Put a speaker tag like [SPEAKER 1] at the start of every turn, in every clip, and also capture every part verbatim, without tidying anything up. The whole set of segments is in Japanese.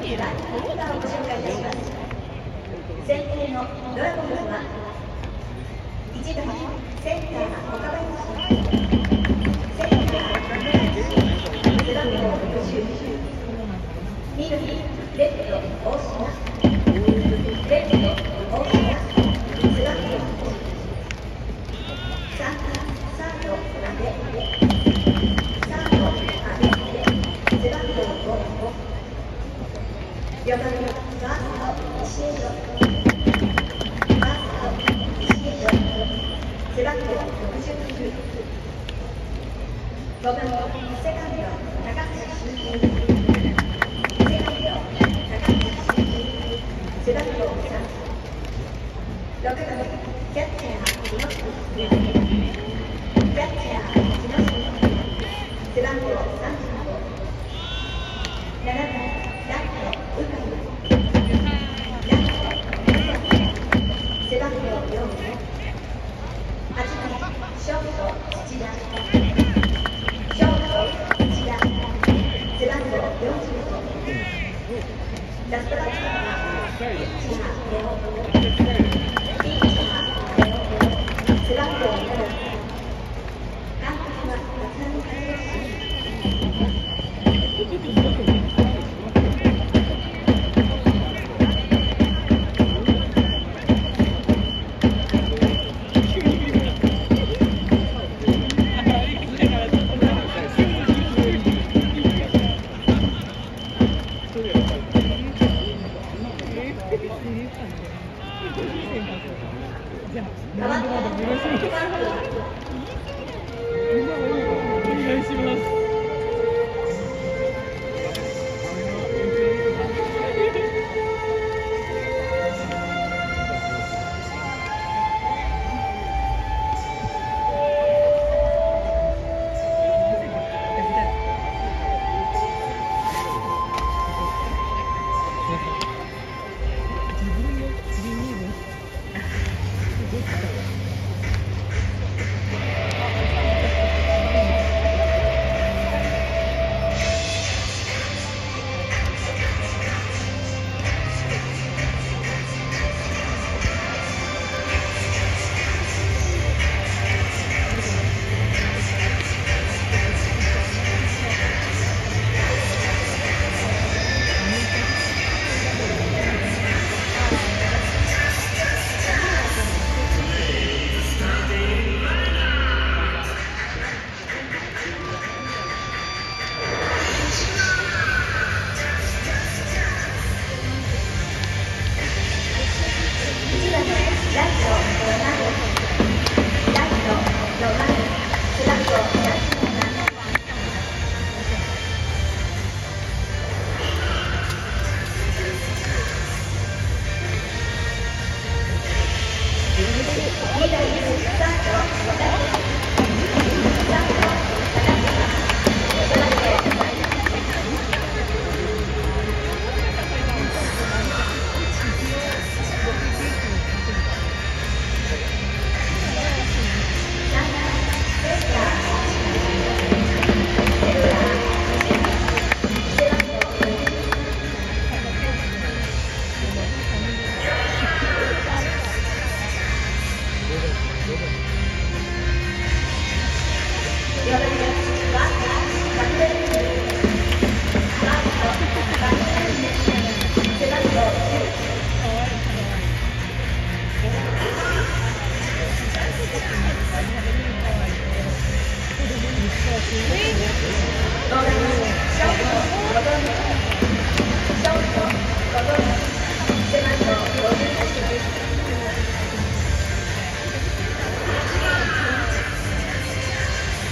[SPEAKER 1] ではメンバーをご紹介いたします。先手のドラゴンズはいちばんセンター岡林、センター松林、背番号ろくじゅう、緑レフト大島、レフト大島、背番号さんばんサード阿部、サード阿部、背番号ご、よんばんファースト石江戸、ファースト石江戸、背番号ろくじゅうきゅう、ごばんセカンド高橋真平、セカンド高橋真平、背番号さん、ろくばんキャッチャー木下、キャッチャー木下、背番号さんじゅうご、ななばんライト鵜飼、ライト背番号よん、はちばんショート土田、ショート土田、背番号よんじゅうご、ラストバッターはピッチャーレオ、ピッチャーレオ、背番号なな、監督は立浪和義。代わってお願いします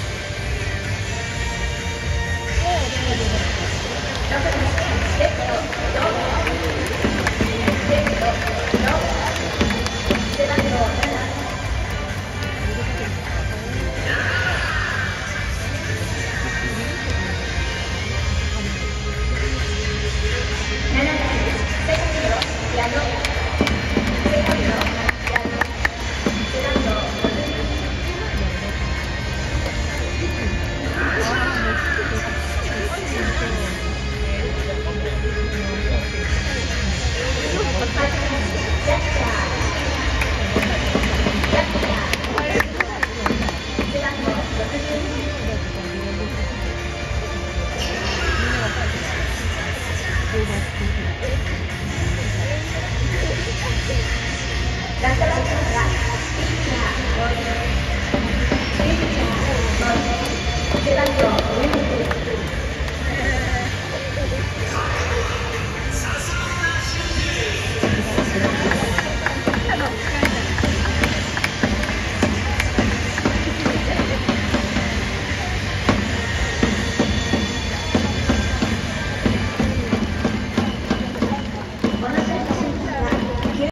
[SPEAKER 1] 。Let's go.